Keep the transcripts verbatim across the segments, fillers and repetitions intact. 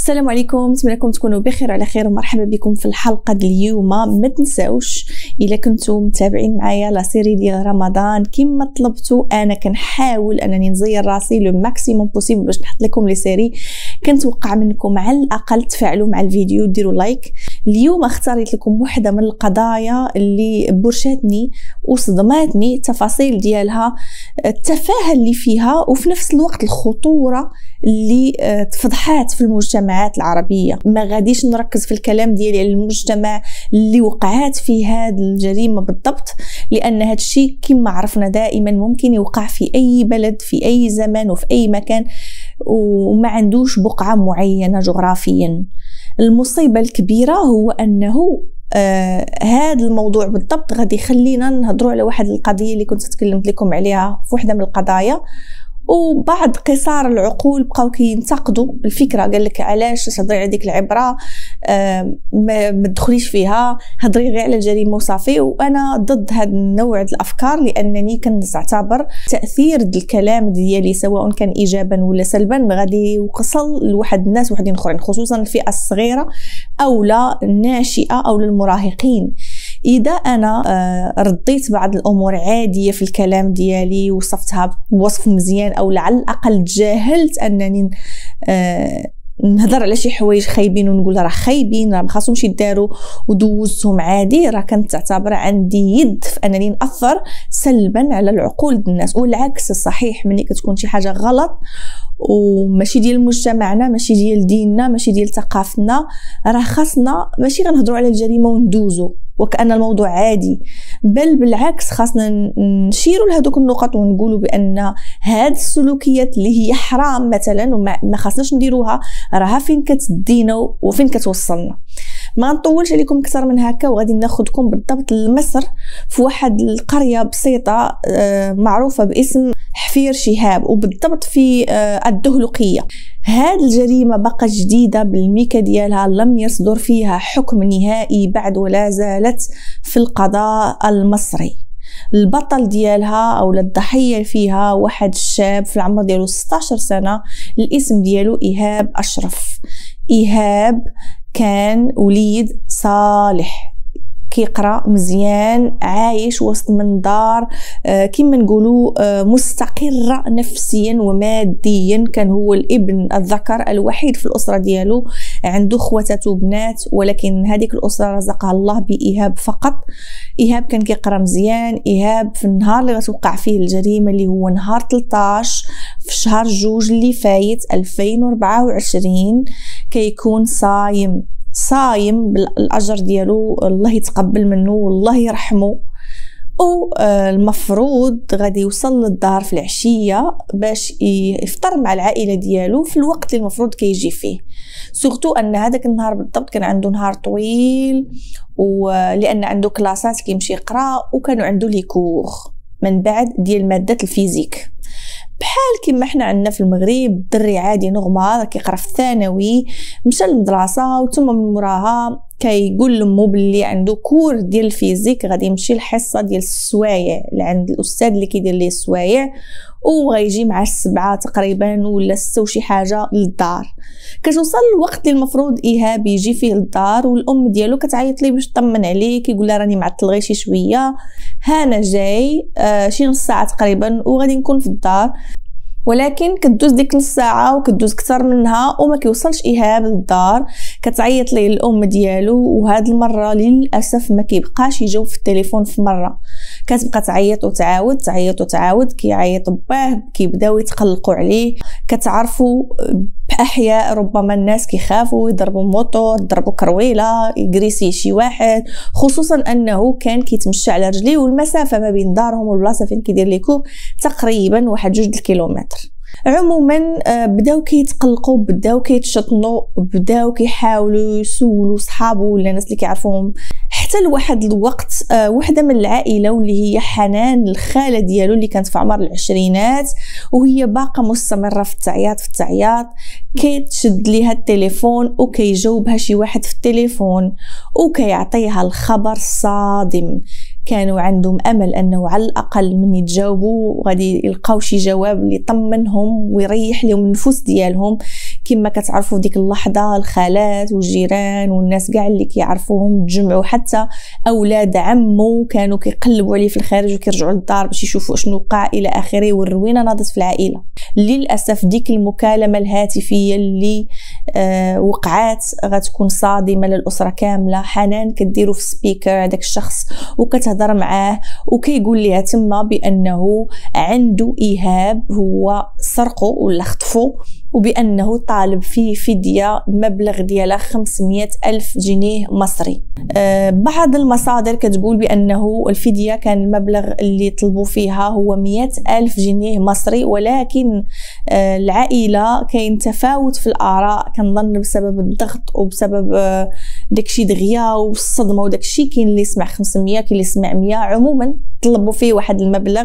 السلام عليكم، نتمنىكم تكونوا بخير على خير ومرحبا بكم في الحلقه ديال اليوم. ما تنساوش الا كنتم متابعين معايا لا سيري ديال رمضان كما طلبتوا، انا كنحاول انني نزير راسي لو ماكسيموم بوسيبل باش نحط لكم لي سيري. كنتوقع منكم على الاقل تفاعلوا مع الفيديو، ديروا لايك. اليوم اختاريت لكم واحده من القضايا اللي برشاتني وصدماتني التفاصيل ديالها، التفاهه اللي فيها وفي نفس الوقت الخطوره اللي تفضحات في المجتمعات العربيه. ما غاديش نركز في الكلام ديالي على المجتمع اللي وقعات فيه هذه الجريمه بالضبط، لان هذا الشيء كما عرفنا دائما ممكن يوقع في اي بلد في اي زمان وفي اي مكان، وما عندوش بقعه معينه جغرافيا. المصيبه الكبيره هو انه آه هذا الموضوع بالضبط غادي يخلينا نهضروا على واحد القضيه اللي كنت تكلمت لكم عليها في وحده من القضايا، وبعض قصار العقول بقاو كينتقدوا الفكره. قال لك علاش تهضري على ديك العبره، آه ما تدخليش فيها، هضري غير على الجريمه وصافي. وانا ضد هذا النوع ديال الافكار، لانني كنعتبر تاثير الكلام ديالي سواء كان ايجابا ولا سلبا غادي يوصل لواحد الناس وحدين اخرين، خصوصا الفئه الصغيره او لا الناشئه او للمراهقين. إذا أنا رديت بعض الأمور عادية في الكلام ديالي وصفتها بوصف مزيان، أو على الأقل تجاهلت أنني نهضر على شي حوايج خايبين ونقول راه خايبين راه ما خاصهمش يداروا ودوزتهم عادي، راه كنت تعتبر عندي يد في أنني نأثر سلبا على العقول ديال الناس. والعكس صحيح، ملي كتكون شي حاجة غلط وماشي ديال مجتمعنا، ماشي ديال ديننا، ماشي ديال ثقافتنا، راه خاصنا ماشي غنهضروا على الجريمة وندوزو وكأن الموضوع عادي، بل بالعكس خاصنا نشيروا لهذوك النقط ونقولوا بأن هاد السلوكيات اللي هي حرام مثلا وما خاصناش نديروها، راها فين كتدينا وفين كتوصلنا. ما نطولش عليكم اكثر من هكا، وغادي ناخذكم بالضبط لمصر في واحد القريه بسيطه معروفه باسم حفير شهاب، وبالضبط في الدهلقيه. هذه الجريمه بقى جديده بالميكا ديالها، لم يصدر فيها حكم نهائي بعد ولا زالت في القضاء المصري. البطل ديالها او الضحيه فيها واحد الشاب في العمر ديالو ستة عشر سنه، الاسم ديالو إيهاب أشرف. إيهاب كان وليد صالح، كيقرا مزيان، عايش وسط منظار آه كما نقولوا آه مستقره نفسيا وماديا. كان هو الابن الذكر الوحيد في الاسره ديالو، عنده خواتات وبنات، ولكن هذيك الاسره رزقها الله بإيهاب فقط. إيهاب كان كيقرا مزيان. إيهاب في النهار اللي غتوقع فيه الجريمه اللي هو نهار ثلاثة عشر في شهر جوج اللي فايت ألفين وأربعة وعشرين، كيكون صايم صايم بالاجر ديالو، الله يتقبل منه والله يرحمه. والمفروض غادي يوصل للدار في العشيه باش يفطر مع العائله ديالو في الوقت اللي المفروض كيجي فيه، سورتو ان هذاك النهار بالضبط كان عنده نهار طويل، ولان عنده كلاسات كيمشي يقرا، وكانوا عنده لي كور من بعد ديال ماده الفيزيك، بحال كما حنا عندنا في المغرب. الدري عادي نورمال كيقرا في الثانوي، مشى للمدرسه وثم من موراها كيقول لامو باللي عنده كور ديال الفيزيك، غادي يمشي الحصه ديال السوايع اللي عند الاستاذ اللي كيدير ليه السوايع، وغيجي مع السبعة تقريبا ولا ستة وشي حاجه للدار. كتوصل الوقت اللي المفروض إيهاب يجي فيه للدار، والام ديالو كتعيط ليه باش تطمن عليه، كيقول لها راني معطل غير شي شويه، ها انا جاي آه شي نص ساعه تقريبا وغادي نكون في الدار. ولكن كدوز ديك نص ساعه وكدوز اكثر منها وما كيوصلش إيهاب للدار. كتعيط ليه الام ديالو، وهاد المره للاسف ما كيبقاش يجاوب في التليفون. في مره كتبقى تعيط وتعاود تعيط وتعاود، كيعيط باه كيبداو يتقلقوا عليه. كتعرفوا بأحياء ربما الناس كيخافوا يضربوا موطور، يضربوا كرويله، يجريسي شي واحد، خصوصا انه كان كيتمشى على رجليه، والمسافه ما بين دارهم والبلاصه فين كيدير ليكو تقريبا واحد جوج الكيلومتر. عموما بداو كيتقلقوا، بداو كيتشطنوا، بداو كيحاولوا يسولوا صحابه ولا الناس اللي كيعرفوهم، حتى لواحد الوقت وحده من العائله واللي هي حنان الخاله ديالو اللي كانت في عمر العشرينات، وهي باقه مستمره في التعياط في التعياط، كيتشد ليها التليفون وكيجاوبها شي واحد في التليفون وكيعطيها الخبر الصادم. كانوا عندهم امل انه على الاقل من يتجاوبوا غادي يلقاو شي جواب اللي يطمنهم ويريح لهم النفوس ديالهم. كما كتعرفوا ديك اللحظه الخالات والجيران والناس كاع اللي كيعرفوهم تجمعوا، حتى اولاد عمو كانوا كيقلبوا عليه في الخارج وكيرجعوا للدار باش يشوفوا شنو وقع الى اخره، والروينه ناضت في العائله. للاسف ديك المكالمه الهاتفيه اللي آه وقعات غتكون صادمه للاسره كامله. حنان كديروا في سبيكر هذاك الشخص وكتهضر معاه وكيقول لها تما بانه عنده ايهاب، هو سرقه ولا خطفه، وبانه طالب فيه فديه مبلغ ديالها خمسمية الف جنيه مصري. أه بعض المصادر كتقول بانه الفديه كان المبلغ اللي طلبوا فيها هو مية الف جنيه مصري، ولكن أه العائله كاين تفاوت في الاراء، كنظن بسبب الضغط وبسبب أه داكشي دغيا والصدمه وداكشي. كاين اللي سمع خمسمية، كاين اللي سمع مية، عموما طلبوا فيه واحد المبلغ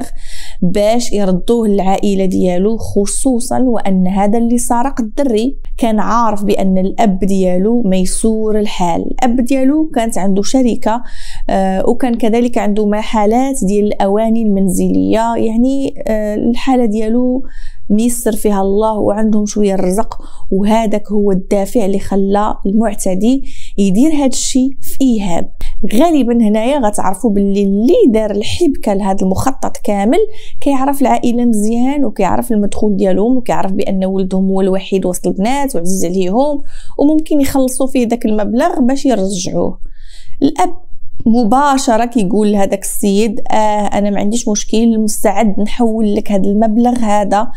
باش يردوه للعائله ديالو، خصوصا وان هذا اللي سرق الدري كان عارف بان الاب ديالو ميسور الحال. الاب ديالو كانت عنده شركه آه وكان كذلك عنده محلات ديال الاواني المنزليه، يعني آه الحاله ديالو ميسر فيها الله وعندهم شويه الرزق، وهذاك هو الدافع اللي خلى المعتدي يدير هذا الشيء في ايهاب. غالبا هنايا غتعرفوا باللي اللي دار الحبكه لهذا المخطط كامل كيعرف العائله مزيان وكيعرف المدخول ديالهم وكيعرف بان ولدهم هو الوحيد وسط البنات وعزيز عليهم، وممكن يخلصوا فيه داك المبلغ باش يرجعوه. الاب مباشره كيقول لهذاك السيد اه انا ما عنديش مشكل، مستعد نحول لك هذا المبلغ هذا.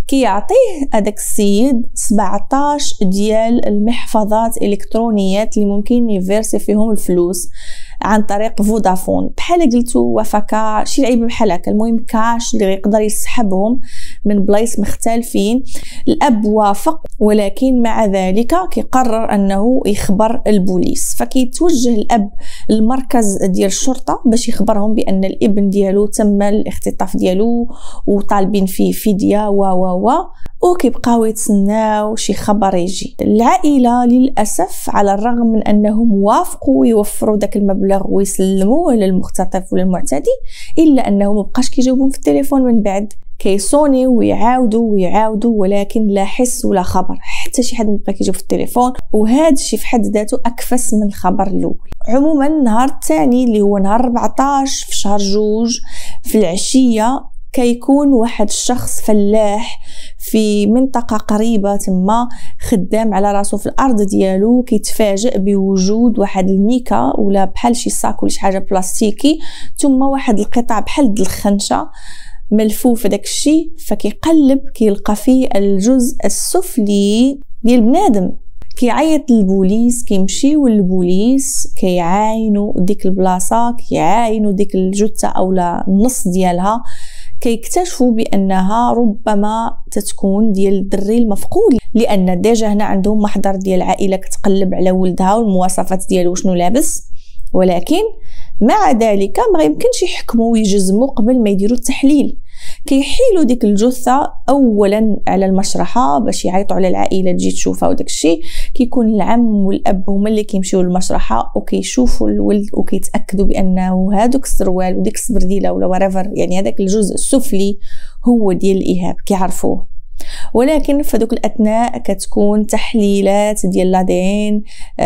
كيعطيه هذاك السيد سبعطاش ديال المحفظات الكترونيات اللي ممكن يفيرسي فيهم الفلوس عن طريق فودافون، بحال قلتو وفكا شي لعيبه بحال هكا، المهم كاش اللي يقدر يسحبهم من بلايص مختلفين. الاب وافق، ولكن مع ذلك كيقرر انه يخبر البوليس، فكيتوجه الاب المركز ديال الشرطه باش يخبرهم بان الابن ديالو تم الاختطاف ديالو وطالبين فيه فديه و و و وكيبقاو يتسناو شي خبر يجي. العائله للاسف على الرغم من انهم وافقوا يوفروا داك المبلغ ويسلموه للمختطف وللمعتدي، الا انه مبقاش كيجاوبهم في التليفون من بعد، كيصوني ويعاودوا ويعاودوا، ولكن لا حس ولا خبر، حتى شي حد مبقى كيجاوب في التليفون، وهذا الشيء في حد ذاته اكفس من الخبر الاول. عموما النهار الثاني اللي هو نهار أربعطاش في شهر جوج في العشيه كيكون واحد الشخص فلاح في منطقة قريبة تما خدام على راسو في الأرض ديالو، كيتفاجئ بوجود واحد الميكا ولا بحال شي صاك ولا شي حاجة بلاستيكي ثم واحد القطع بحال الخنشة ملفوف داك الشيء، فكيقلب كيلقى فيه الجزء السفلي ديال بنادم. كيعيط للبوليس، كيمشيو للبوليس كيعاينوا ديك البلاصه، كيعاينوا ديك الجثه اولا النص ديالها، كيكتشفوا بانها ربما تتكون ديال الدري المفقود، لان ديجا هنا عندهم محضر ديال عائله كتقلب على ولدها والمواصفات ديالو شنو لابس، ولكن مع ذلك ما يمكنش يحكموا ويجزموا قبل ما يديروا التحليل. كيحيلوا ديك الجثه اولا على المشرحه باش يعيطوا على العائله تجي تشوفها، وداك الشيء كيكون العم والاب هما اللي كيمشيو للمشرحه وكيشوفوا الولد وكيتاكدوا بانه هذوك السروال وديك السبرديله ولا وريفر، يعني هذاك الجزء السفلي هو ديال الايهاب، كيعرفوه. ولكن في هذوك الاثناء كتكون تحليلات ديال لادين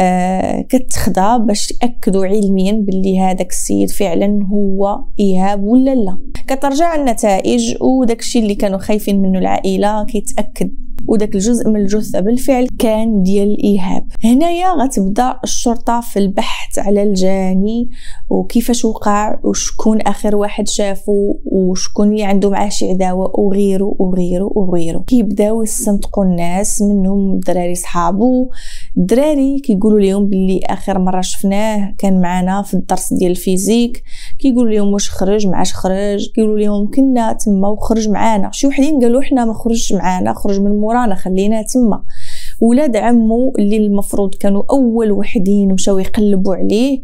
آه كتخدى باش ياكدوا علميا باللي هذاك السيد فعلا هو ايهاب ولا لا. كترجع النتائج وداك الشيء اللي كانوا خايفين منه العائله كيتاكد، وداك الجزء من الجثه بالفعل كان ديال ايهاب. هنايا غتبدا الشرطه في البحث على الجاني وكيفاش وقع وشكون اخر واحد شافو وشكون اللي عنده معاه شي عداوه وغيره وغيره وغيره. كيبداو يستنطقوا الناس، منهم الدراري صحابو. الدراري كيقولوا لهم باللي اخر مره شفناه كان معنا في الدرس ديال الفيزيك، كيقولوا لهم واش خرج معاش خرج، كيقولوا لهم كنا تما وخرج معانا. شي وحدين قالوا حنا ما خرجش معانا، خرج من مورانا خلينا تما. ولاد عمو اللي المفروض كانوا اول وحدين مشاو يقلبوا عليه،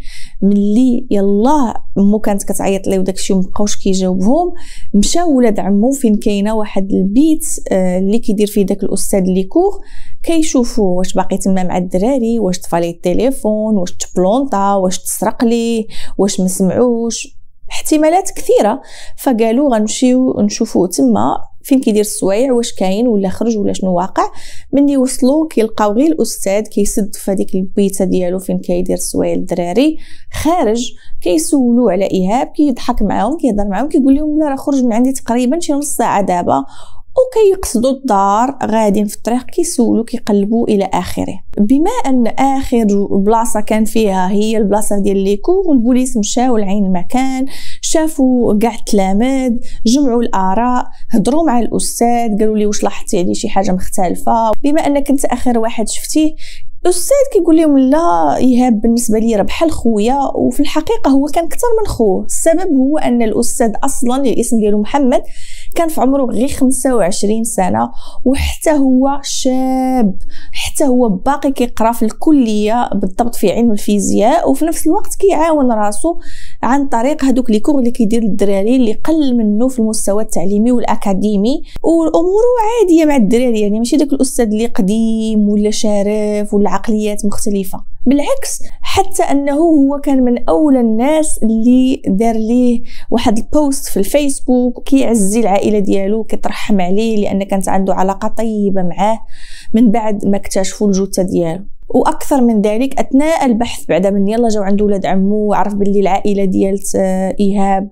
ملي يلاه امو كانت كتعيط ليه وداكشي مابقاوش كيجاوبهم، مشاو ولاد عمو فين كاينه واحد البيت آه اللي كيدير فيه داك الاستاذ اللي كور، كيشوفوا واش باقي تما مع الدراري، واش طفى ليه التليفون، واش تبلونطا، واش تسرق ليه، واش ما سمعوش، احتمالات كثيره. فقالوا غنمشيو نشوفوه تما فين كيدير السوايع، واش كاين ولا خرج ولا شنو واقع. ملي وصلوا كيلقاو غير الاستاذ كيسد في هذيك البيته ديالو فين كيدير السوايع الدراري خارج. كيسولوا على ايهاب، كيضحك معاهم كيهضر معاهم كيقول لهم لا راه خرج من عندي تقريبا شي نص ساعه دابا، وكيقصدوا الدار غاديين في الطريق كيسولوا كيقلبوا الى اخره. بما ان اخر بلاصه كان فيها هي البلاصه ديال ليكور، والبوليس مشاو لعين المكان، شافوا كاع التلاميذ، جمعوا الاراء، هضروا مع الاستاذ قالوا لي واش لاحظتي عليه شي حاجه مختلفه. بما انك انت اخر واحد شفتيه، الاستاذ كيقول لهم لا ايهاب بالنسبه لي راه بحال خويا، وفي الحقيقه هو كان اكثر من خوه. السبب هو ان الاستاذ اصلا اللي الاسم ديالو محمد كان في عمره غير خمسة وعشرين سنه، وحتى هو شاب، حتى هو باقي كيقرا في الكليه بالضبط في علم الفيزياء، وفي نفس الوقت كيعاون راسو عن طريق هذوك لي كور اللي كيدير الدراري اللي قل منه في المستوى التعليمي والاكاديمي، والامور عاديه مع الدراري. يعني ماشي داك الاستاذ اللي قديم ولا شارف ولا عقليات مختلفه، بالعكس حتى انه هو كان من اولى الناس اللي دار ليه واحد البوست في الفيسبوك كيعزي العائله ديالو كيترحم عليه لان كانت عنده علاقه طيبه معاه من بعد ما اكتشفوا الجثه ديالو. واكثر من ذلك اثناء البحث بعد من يلا جاو عنده ولاد عمو وعرف باللي العائله ديالت ايهاب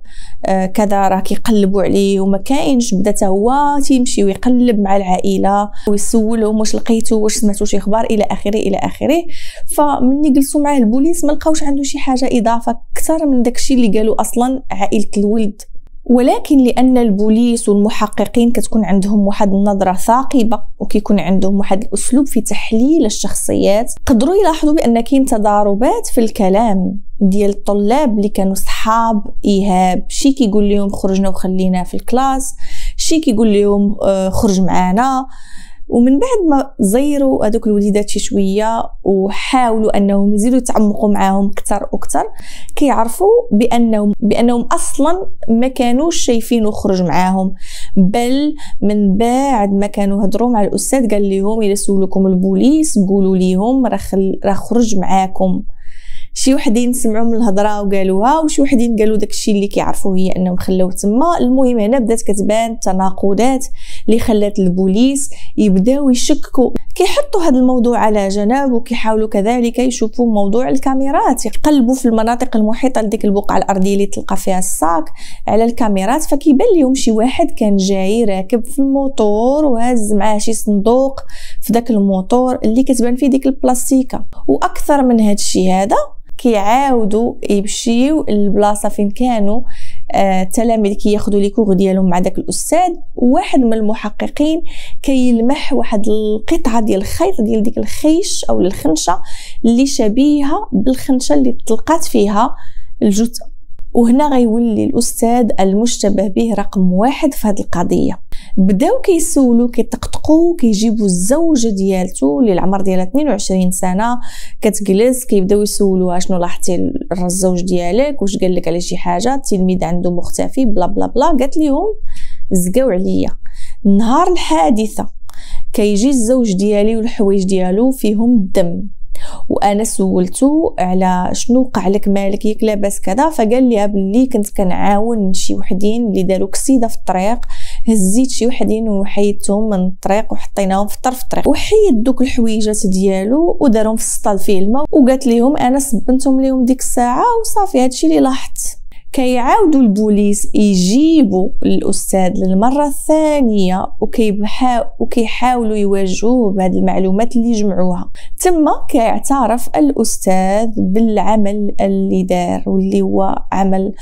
كذا راه كيقلبوا عليه وما كاينش، بدا حتى هو تيمشي ويقلب مع العائله ويسولهم واش لقيتوا واش سمعتوا شي اخبار الى اخره الى اخره. فمني جلسوا معاه البوليس ما لقاوش عنده شي حاجه اضافه اكثر من داكشي اللي قالوا اصلا عائله الولد. ولكن لان البوليس والمحققين كتكون عندهم واحد النظره ثاقبه وكيكون عندهم واحد الاسلوب في تحليل الشخصيات، قدروا يلاحظوا بان كاين تضاربات في الكلام ديال الطلاب اللي كانوا صحاب ايهاب. شي كيقول لهم خرجنا وخلينا في الكلاس، شي كيقول لهم خرج معانا. ومن بعد ما زيروا هذوك الوليدات شي شويه وحاولوا انهم يزيدوا يتعمقوا معاهم اكثر واكثر، كيعرفوا بانهم بانهم اصلا ما كانوش شايفينه خرج معاهم، بل من بعد ما كانوا هضروا مع الاستاذ قال لهم الا سولوكم البوليس قولوا ليهم راه خل... راه خرج معاكم. شي وحدين سمعوا من الهضره وقالوها، وشي وحدين قالوا داكشي اللي كيعرفوا هي انهم خلوه تما. المهم هنا بدات كتبان تناقضات اللي خلات البوليس يبداو يشككوا، كيحطوا هذا الموضوع على جنب وكيحاولوا كذلك يشوفوا موضوع الكاميرات، يقلبوا في المناطق المحيطه لديك البقعه الارضيه اللي تلقى فيها الساك على الكاميرات. فكيبان لهم شي واحد كان جاي راكب في الموتور وهز معاه شي صندوق في داك الموتور اللي كتبان فيه ديك البلاستيكه. واكثر من هذا الشيء هذا كيعاودوا يمشيو للبلاصه فين كانوا التلاميذ كياخذوا لي كور ديالهم مع داك الاستاذ. واحد من المحققين كيلمح واحد القطعه ديال الخيط ديال ديك الخيش او الخنشه اللي شبيهه بالخنشه اللي تلقات فيها الجثه. وهنا غيولي الاستاذ المشتبه به رقم واحد في هذه القضيه. بداو كيسولوا كيطقطقوا كيجيبوا الزوجه ديالته اللي العمر ديالها اثنين وعشرين سنه كتجلس، كيبداو يسولوها شنو لاحظتي الزوج ديالك، واش قال لك على شي حاجه، التلميذ عنده مختفي بلا بلا بلا. قالت لهم زقاو عليا نهار الحادثه كيجي الزوج ديالي والحوايج ديالو فيهم الدم، وانا سولته على شنو وقع لك مالك ياك لاباس كذا، فقال لي بلي كنت كنعاون شي وحدين اللي داروا كسيده في الطريق، هزيت شي وحدين وحيدتهم من الطريق وحطيناهم في طرف الطريق، وحيد دوك الحويجات ديالو ودارهم في السطال فيه الماء، وقالت لهم انا سبنتهم لهم ديك الساعه وصافي هادشي اللي لاحظت. كيعاودوا البوليس يجيبوا الاستاذ للمره الثانيه وكيبحاو وكيحاولوا يواجهوه بهذه المعلومات اللي جمعوها. تما كيعترف الاستاذ بالعمل اللي دار واللي هو عمل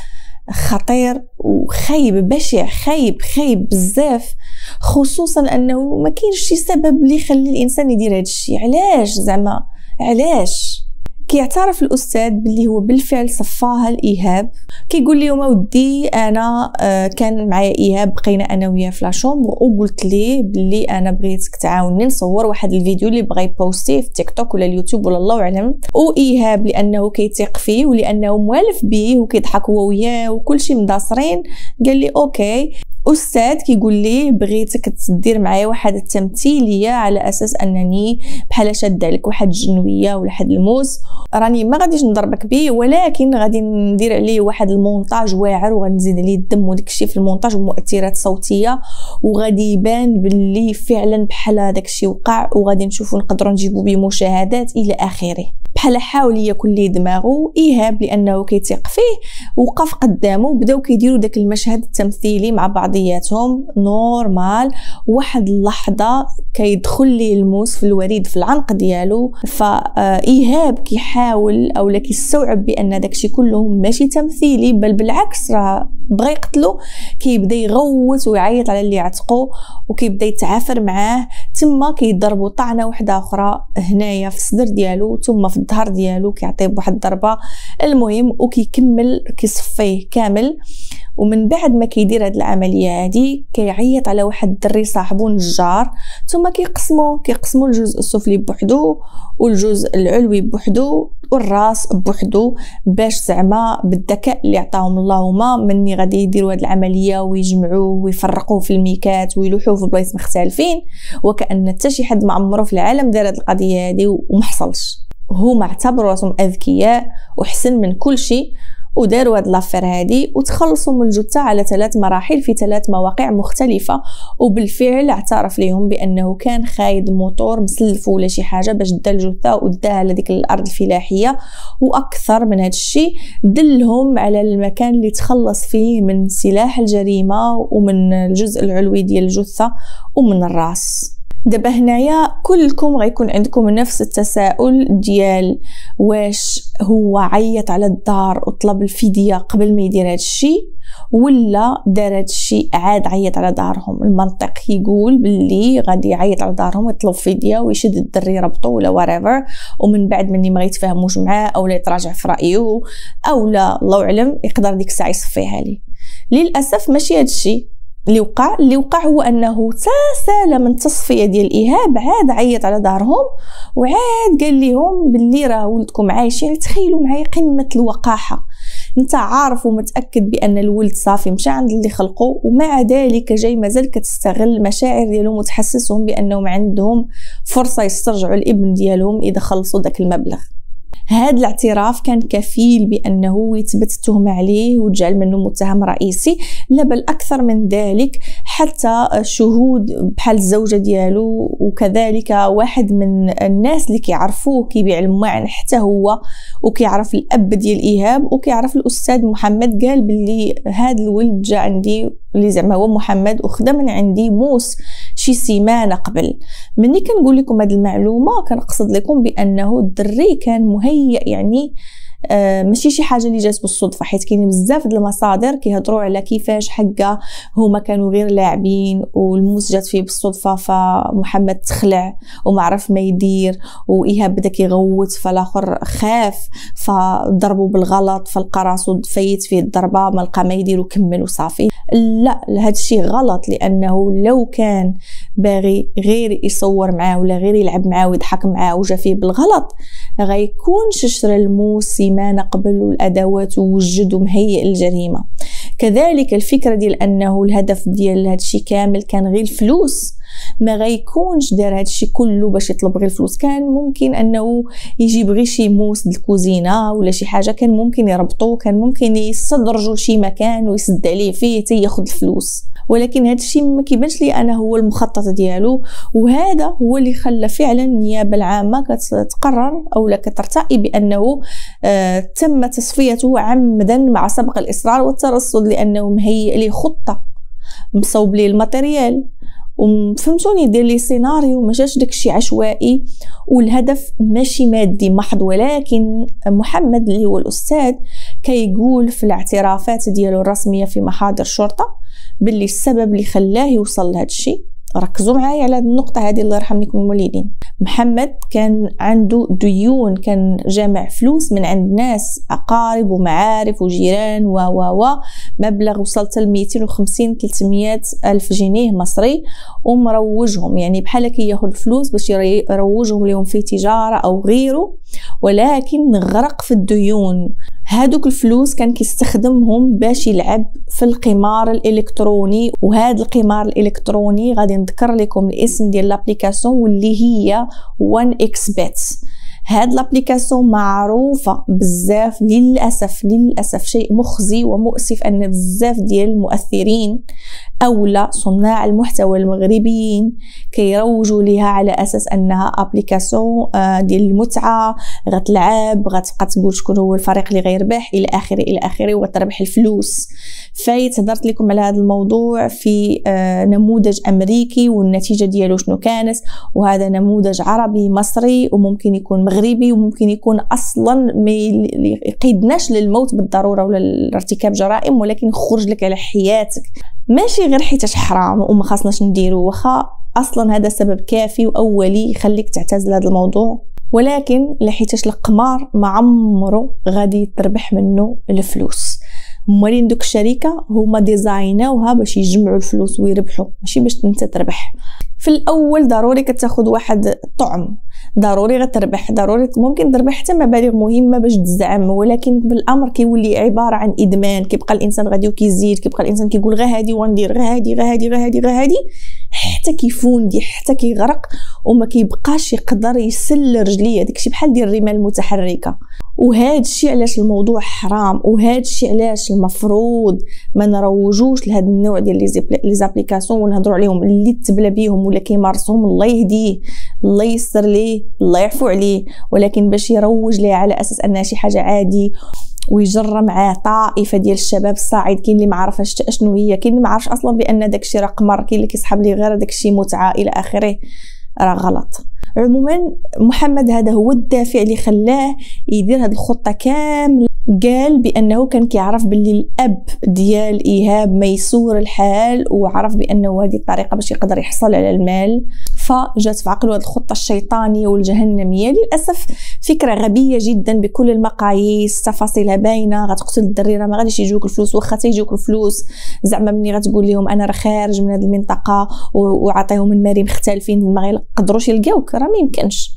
خطير وخايب بشع، خايب خايب بزاف، خصوصا انه ما كاينش شي سبب اللي يخلي الانسان يدير هذا الشيء. علاش زعما علاش؟ كيعترف الاستاذ باللي هو بالفعل صفاها الايهاب. كيقول لهم اودي انا آه كان معايا ايهاب، بقينا انا وياه في لاشومبر وقلت ليه باللي انا بغيتك تعاوني نصور واحد الفيديو اللي بغا يبوستيه في تيك توك ولا اليوتيوب ولا الله اعلم. وايهاب لانه كيثيق فيه ولانه موالف به وكيضحك هو وياه وكلشي مداصرين قال لي اوكي. استاذ كيقول لي بغيتك تدير معايا واحد التمثيليه على اساس انني بحال شاده لك واحد الجنويه ولا واحد الموس، راني ما غاديش نضربك به ولكن غادي ندير عليه واحد المونتاج واعر وغنزيد عليه الدم وداكشي في المونتاج ومؤثرات صوتيه وغادي يبان باللي فعلا بحال داكشي وقع وغادي نشوفوا نقدروا نجيبوا به مشاهدات الى اخره. بحال حاول ياكل ليه دماغه. ايهاب لانه كيثيق فيه وقف قدامه بداو كيديروا داك المشهد التمثيلي مع بعضياتهم نورمال. واحد اللحظه كيدخل ليه الموس في الوريد في العنق ديالو، فايهاب كيحاول اولا كيستوعب بان داكشي كله ماشي تمثيلي بل بالعكس راه بغى يقتلو. كيبدا يغوت ويعيط على اللي عتقو وكيبدا يتعافر معاه. تما كيضربوا طعنه واحده اخرى هنايا في الصدر ديالو ثم في الظهر ديالو كيعطيه بواحد الضربه. المهم وكيكمل كيصفيه كامل. ومن بعد ما كيدير هاد العمليه هادي كيعيط على واحد الدري صاحبو نجار، ثم كيقسموا كيقسموا الجزء السفلي بوحدو والجزء العلوي بوحدو والراس بوحدو باش زعما بالذكاء اللي عطاهم اللهما مني غادي يديروا هاد العمليه ويجمعوه ويفرقوه في الميكات ويلوحوه في بلايص مختلفين وكأن حتى شي حد ما عمره في العالم دار هاد القضيه هادي ومحصلش. هما اعتبروا راسهم اذكياء وحسن من كل شيء وداروا هاد لافير هادي وتخلصوا من الجثه على ثلاث مراحل في ثلاث مواقع مختلفه. وبالفعل اعترف لهم بانه كان خايد موتور مسلف ولا شي حاجه باش دا الجثه وداها لديك الارض الفلاحيه. واكثر من هذا الشيء دلهم على المكان اللي تخلص فيه من سلاح الجريمه ومن الجزء العلوي ديال الجثه ومن الراس. دابا هنايا كلكم غيكون عندكم نفس التساؤل ديال واش هو عيط على الدار وطلب الفديه قبل ما يدير هذا الشيء ولا دار هذا الشيء عاد عيط على دارهم. المنطق يقول باللي غادي يعيط على دارهم ويطلب فديه ويشد الدري ربطه ولا whatever ومن بعد مني ما يتفاهموش معاه او لا يتراجع في رايه او لا الله اعلم يقدر ديك الساعه يصفيها لي. للاسف ماشي هذا الشيء اللي وقع. اللي وقع هو انه تسالى من التصفيه ديال ايهاب عاد عيط على دارهم وعاد قال لهم باللي راه ولدكم عايشين. تخيلوا معايا قمه الوقاحه. انت عارف ومتاكد بان الولد صافي مشى عند اللي خلقه ومع ذلك جاي مازال كتستغل المشاعر ديالهم وتحسسهم بانهم عندهم فرصه يسترجعوا الابن ديالهم اذا خلصوا داك المبلغ. هذا الاعتراف كان كفيل بأنه يثبت التهمة عليه وتجعل منه متهم رئيسي، لا بل أكثر من ذلك حتى شهود بحال الزوجة ديالو وكذلك واحد من الناس اللي كيعرفوه كيبيع الماعن حتى هو وكيعرف الأب ديال إيهاب وكيعرف الأستاذ محمد قال باللي هذا الولد جا عندي اللي زعما هو محمد وخدا من عندي موس شي سيمانه قبل. مني كنقول لكم هذه المعلومه كنقصد لكم بانه الدري كان مهيئ يعني آه ماشي شي حاجه اللي جات بالصدفه، حيت كاينين بزاف د المصادر كيهضروا على كيفاش حقا هما كانوا غير لاعبين والموس جات فيه بالصدفه فمحمد تخلع وما عرف ما يدير وايهاب بدا كيغوت فالاخر خاف فضربوا بالغلط فلقى راسو فايت فيه الضربه ما لقى ما يدير وكمل وصافي. لا هذا الشيء غلط، لانه لو كان باغي غير يصور معاه ولا غير يلعب معاه ويضحك معاه وجا فيه بالغلط غيكون شرى الموس سيمانه قبل والادوات ووجد ومهيئ للجريمه. كذلك الفكره ديال انه الهدف ديال هذا الشيء كامل كان غير الفلوس ما غيكونش دار هذا الشيء كله باش يطلب غير الفلوس. كان ممكن انه يجيب غير شي موس الكوزينه ولا شي حاجه كان ممكن يربطوه، كان ممكن يستدرجوا لشي مكان ويسد عليه فيه حتى ياخذ الفلوس، ولكن هذا الشيء ما كيبانش لي انا هو المخطط ديالو. وهذا هو اللي خلى فعلا النيابه العامه كتقرر او لا كترتئي بانه آه تم تصفيته عمدا مع سبق الاصرار والترصد، لانه مهيئ ليه خطه مصوب ليه الماتيريال وفهمتوني دير لي سيناريو ما جاش داكشي عشوائي والهدف ماشي مادي محض. ولكن محمد اللي هو الاستاذ كيقول في الاعترافات ديالو الرسميه في محاضر الشرطه باللي السبب اللي خلاه يوصل لهذا الشيء. ركزوا معايا على هذه النقطه هذه الله يرحم لكم الوالدين. محمد كان عنده ديون، كان جامع فلوس من عند ناس اقارب ومعارف وجيران و و و مبلغ وصلت ل مئتين وخمسين ثلاثمئة الف جنيه مصري ومروجهم، يعني بحال كياخذ فلوس باش يروجهم لهم في تجاره او غيره ولكن غرق في الديون. هادوك الفلوس كان كيستخدمهم باش يلعب في القمار الالكتروني. وهذا القمار الالكتروني غادي نذكر لكم الاسم ديال لابليكاسيون واللي هي وان اكس بيت. هاد لابليكاسيون معروفه بزاف، للاسف للاسف شيء مخزي ومؤسف ان بزاف ديال المؤثرين اولا صناع المحتوى المغربيين كيروجوا ليها على اساس انها ابليكاسيون ديال المتعه، غتلعب غتبقى تقول شكون هو الفريق اللي غيربح الى اخره الى اخره وتربح الفلوس. فايت هضرت لكم على هذا الموضوع في نموذج امريكي والنتيجه ديالو شنو كانت، وهذا نموذج عربي مصري وممكن يكون مغربي وممكن يكون اصلا ما يقيدناش للموت بالضروره ولا لارتكاب جرائم، ولكن يخرج لك على حياتك، ماشي غير حيتاش حرام وما خاصناش نديرو، واخا اصلا هذا سبب كافي واولي يخليك تعتزل هذا الموضوع، ولكن لحيتاش القمار ما عمره غادي تربح منه الفلوس. مالين دوك الشركه هما ديزايناوها باش يجمعوا الفلوس ويربحوا، ماشي باش انت تربح. في الاول ضروري كتاخذ واحد الطعم، ضروري غتربح، ضروري ممكن تربح حتى مبالغ مهمه باش تزعم، ولكن بالامر كيولي عباره عن ادمان. كيبقى الانسان غادي وكيزيد، كيبقى الانسان كيقول غير هادي وندير غير هادي غير هادي غير هادي غير هادي حتى كيفوندي حتى كيغرق وما كيبقاش يقدر يسل رجليه. داكشي بحال ديال الرمال المتحركه. وهذا الشيء علاش الموضوع حرام، وهذا الشيء علاش المفروض ما نروجوش لهذا النوع ديال لي زابليكاسيون ونهضروا عليهم. اللي تبلى بيهم ولا كيمارسهم الله يهديه، الله يسر ليه، الله يعفو عليه، ولكن باش يروج ليه على اساس انها شي حاجه عادي ويجرى معاه طائفه ديال الشباب الصاعد، كاين اللي ما عرفش اشنو هي، كاين اللي ما عرفش اصلا بان داكشي راه قمر، كاين اللي كيسحب ليه غير داكشي متعه الى اخره، راه غلط. عموما محمد هذا هو الدافع اللي خلاه يدير هذه الخطه كامله. قال بانه كان كيعرف باللي الاب ديال ايهاب ميسور الحال، وعرف بانه هذه الطريقه باش يقدر يحصل على المال، فجات في عقله هذه الخطه الشيطانيه والجهنميه. للاسف فكره غبيه جدا بكل المقاييس، تفاصيلها باينه. غتقتل الدري راه ما غاديش يجوك الفلوس، واخا تيجوك الفلوس زعما مني غتقول لهم انا راه خارج من هذه المنطقه وعطيهم المال مختلفين ما يقدروش يلقاوك، راه ما يمكنش.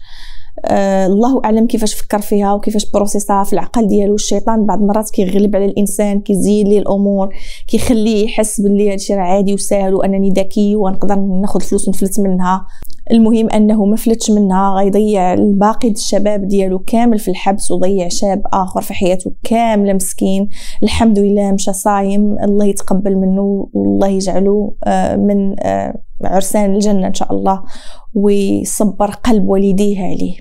آه الله اعلم كيفاش فكر فيها وكيفاش بروسيسها في العقل ديالو. الشيطان بعض المرات كيغلب على الانسان، كيزين ليه الامور، كيخليه يحس باللي هادشي راه عادي وسهل وانني ذكي ونقدر ناخذ فلوس ونفلت منها. المهم انه ما فلتش منها، غيضيع الباقي الشباب ديالو كامل في الحبس، وضيع شاب اخر في حياته كامله مسكين. الحمد لله مشى صايم، الله يتقبل منه والله يجعله آه من آه عرسان الجنه ان شاء الله، ويصبر قلب والديه عليه.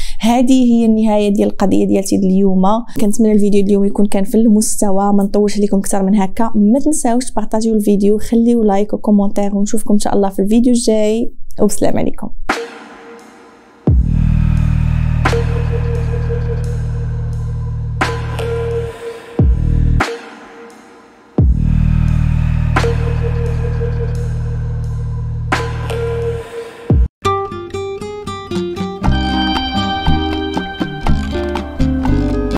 هذه هي النهايه ديال القضيه ديالتي اليوم. كنتمنى الفيديو اليوم يكون كان في المستوى، ما نطولش عليكم اكثر من هكا. ما تنساوش بارطاجيو الفيديو، خليو لايك وكومونتير، ونشوفكم ان شاء الله في الفيديو الجاي، وبسلام عليكم.